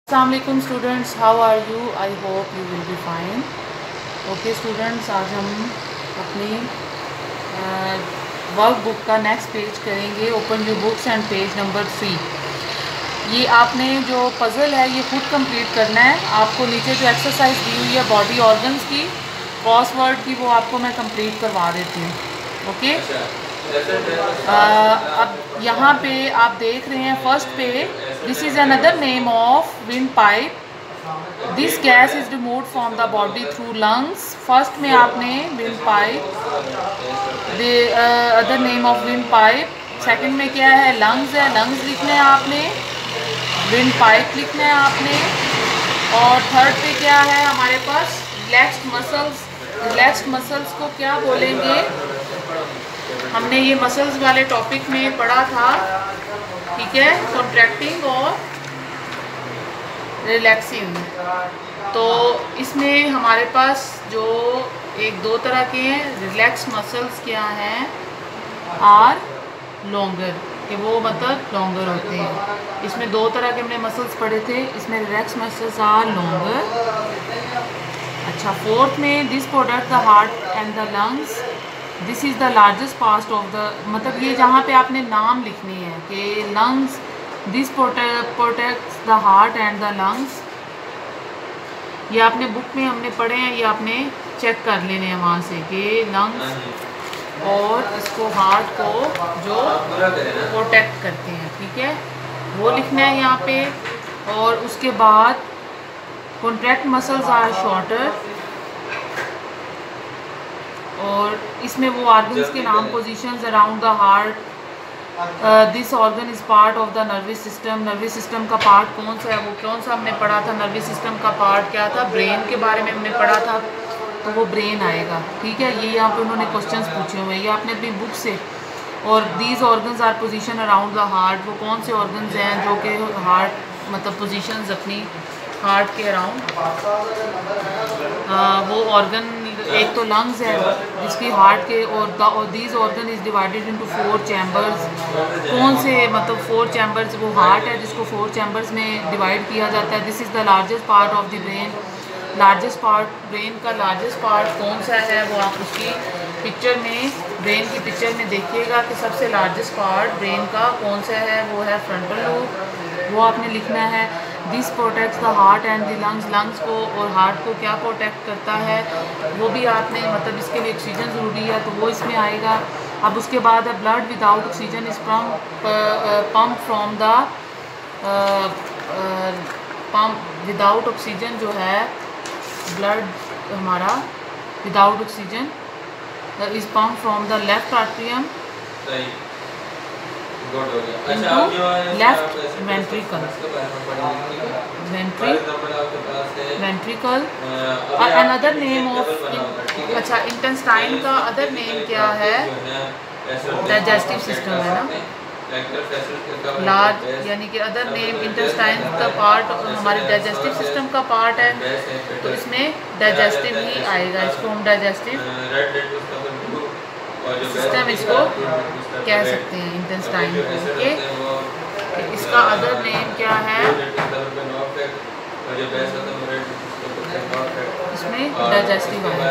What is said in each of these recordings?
Assalamualaikum students, how are you? I hope you will be fine. Okay students, आज हम अपनी work book का next page करेंगे. Open your books and page number 3. ये आपने जो पज़ल है ये खुद कंप्लीट करना है. आपको नीचे जो एक्सरसाइज दी हुई है बॉडी ऑर्गन्स की, क्रॉसवर्ड की, वो आपको मैं कंप्लीट करवा देती हूँ. ओके. अब यहाँ पे आप देख रहे हैं फर्स्ट पे, this is another name of wind pipe. This gas is removed from the body through lungs. First में आपने wind pipe, the other name of wind pipe. Second में क्या है? लंग्स है. लंग्स लिखने हैं आपने, विंड पाइप लिखना है आपने. और थर्ड पे क्या है हमारे पास? Relaxed muscles. रिलैक्स्ड मसल्स को क्या बोलेंगे? हमने ये मसल्स वाले टॉपिक में पढ़ा था, ठीक है, कॉन्ट्रैक्टिंग और रिलैक्सिंग. तो इसमें हमारे पास जो एक दो तरह के हैं रिलैक्स मसल्स क्या हैं? आर लॉन्गर, कि वो मतलब लॉन्गर होते हैं. इसमें दो तरह के हमने मसल्स पढ़े थे. इसमें रिलैक्स मसल्स आर लॉन्गर. अच्छा, फोर्थ में this product the heart and the lungs. This is the largest part of the, मतलब ये जहाँ पे आपने नाम लिखने हैं कि lungs, this protects the heart and the lungs. ये आपने बुक में हमने पढ़े हैं, ये आपने चेक कर लेने हैं वहाँ से कि लंग्स और इसको हार्ट को जो प्रोटेक्ट करते हैं, ठीक है, वो लिखना है यहाँ पे. और उसके बाद कॉन्ट्रैक्ट मसल्स आर शॉर्टर. और इसमें वो ऑर्गन्स के नाम, positions around the heart. This organ is part of the nervous system. Nervous system का पार्ट कौन सा है? वो कौन सा हमने पढ़ा था? नर्वस सिस्टम का पार्ट क्या था? ब्रेन के बारे में हमने पढ़ा था, तो वो ब्रेन आएगा, ठीक है. ये यहाँ पे उन्होंने क्वेश्चंस पूछे हुए हैं, ये आपने अपनी बुक से. और these organs are position around the heart. वो कौन से ऑर्गन्स हैं जो कि हार्ट, मतलब पोजीशंस अपनी हार्ट के अराउंड. वो ऑर्गन, एक तो लंग्स है जिसकी हार्ट के, और these organ is divided into 4 chambers. कौन से, मतलब 4 चैम्बर्स. वो हार्ट है जिसको 4 चैम्बर्स में डिवाइड किया जाता है. This is the largest part of the brain. Largest part, brain का लार्जेस्ट पार्ट कौन सा है? वो आप उसकी पिक्चर में, ब्रेन की पिक्चर में देखिएगा कि सबसे लार्जेस्ट पार्ट ब्रेन का कौन सा है. वो है फ्रंटल लोब. वो आपने लिखना है. This protects the heart and the lungs. Lungs को और हार्ट को क्या प्रोटेक्ट करता है वो भी आपने, मतलब इसके लिए ऑक्सीजन ज़रूरी है तो वो इसमें आएगा. अब उसके बाद है blood without oxygen is pump from the pump. Without oxygen जो है ब्लड हमारा without oxygen is pump from the left atrium into left ventricle. Ventricle. Another name of, अच्छा, इंटेस्टाइन का अदर नेम क्या है? डाइजेस्टिव सिस्टम है ना, large, यानी कि अदर नेम इंटेस्टाइन का पार्ट हमारे डाइजेस्टिव सिस्टम का पार्ट है, तो इसमें डाइजेस्टिव ही आएगा. इसको हम डाइजेस्टिव सिस्टम इसको कह सकते हैं, इंटेस्टाइन को. ओके. इसका अदर नेम क्या है? इसमें डाइजेस्टिव आएगा.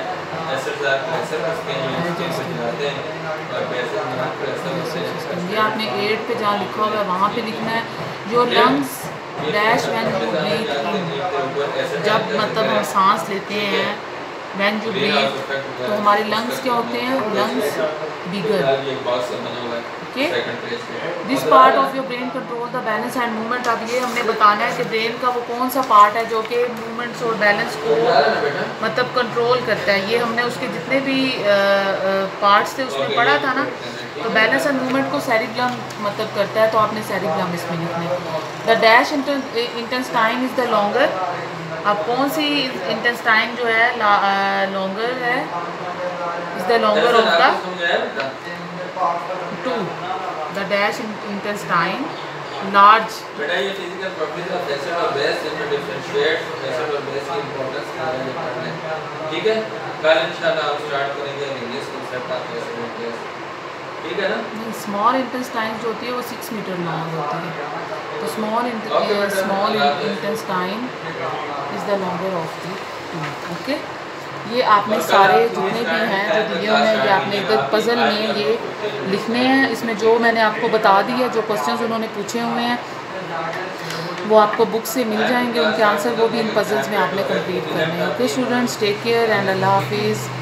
ये आपने 8 पे जहाँ लिखा होगा वहाँ पे लिखना है. जो lungs dash when you breathe in, जब मतलब हम सांस लेते हैं, व्हेन यू ब्रीथ, तो हमारे लंग्स क्या होते हैं? Lungs bigger. Okay. This part of your brain control the balance and movement. अब ये हमने बताना है कि ब्रेन का वो कौन सा पार्ट है जो कि मूवमेंट्स और बैलेंस को मतलब कंट्रोल करता है. ये हमने उसके जितने भी पार्ट्स थे उसमें पढ़ा था ना. तो बैलेंस एंड मूवमेंट को सेरिब्लम मतलब करता है, तो आपने सेरिब्लम इसमें लिखना है. The dash intestine is the longer. अब कौन सी इंटेस्टाइन जो है लॉन्गर है? Is the longer of the 2. The dash intestine large. बेटा ये फिजिकल प्रॉपर्टीज ऑफ एसिड और बेस इनमें डिफरेंशिएट एसिड और बेस की इंपॉर्टेंस पढ़ना है, ठीक है. कल इंशाल्लाह हम स्टार्ट करेंगे इंग्लिश कांसेप्ट ऑफ एसिड और बेस. ठीक है ना? स्मॉल इंटेस्टाइन जो होती है वो 6 मीटर लॉन्ग होती है, तो small intestine is the longer of the tooth. Okay, ये आपने सारे जितने भी हैं जो दिए हुए हैं ये आपने इधर पज़ल में ये लिखने हैं। इसमें जो मैंने आपको बता दिया, जो क्वेश्चंस उन्होंने पूछे हुए हैं वो आपको बुक से मिल जाएंगे, उनके आंसर वो भी इन पज़ल्स में आपने कंप्लीट करने हैं। Okay students, take care and अल्लाह हाफिज़।